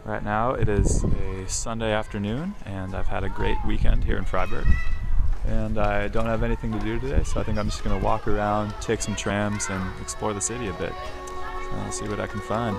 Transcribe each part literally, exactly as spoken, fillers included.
Right now it is a Sunday afternoon and I've had a great weekend here in Freiburg. And I don't have anything to do today, so I think I'm just going to walk around, take some trams, and explore the city a bit. So I'll see what I can find.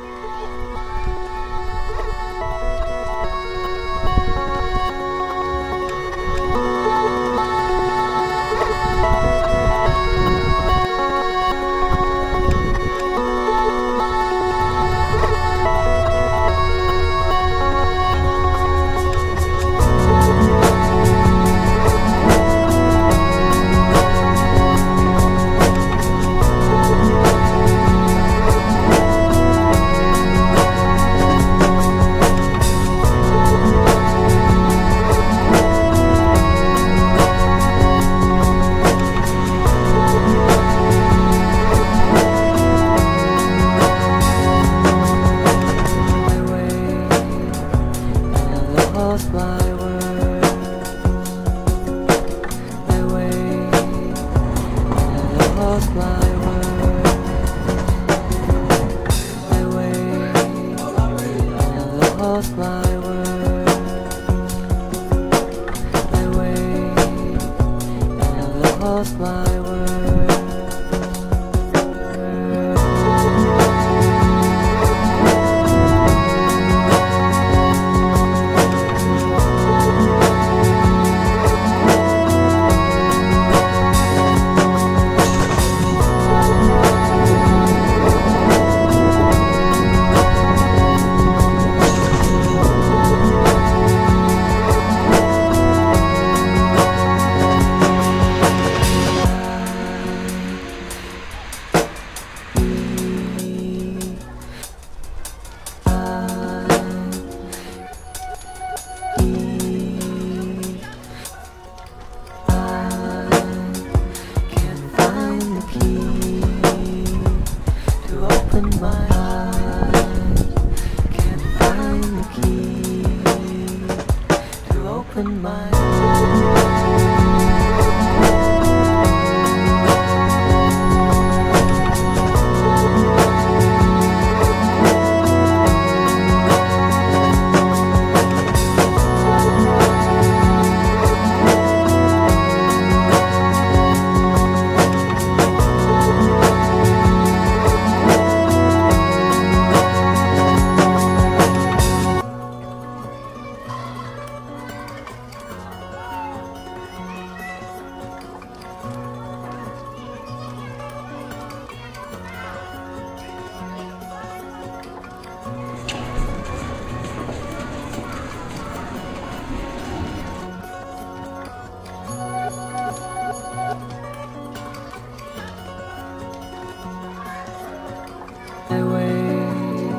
I wait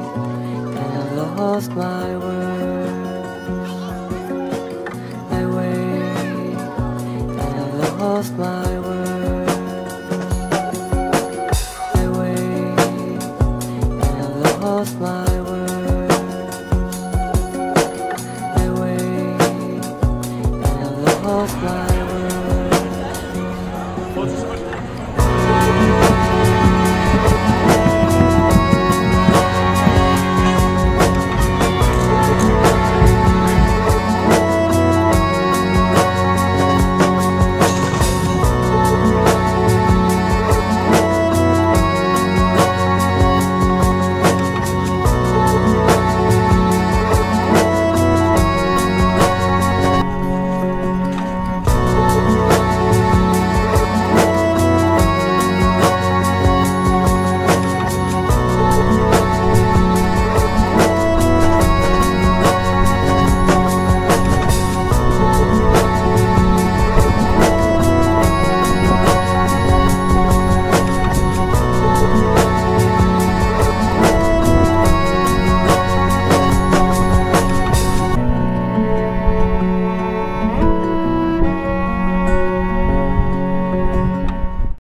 and I lost my words. I wait and I lost my words. I wait and I lost my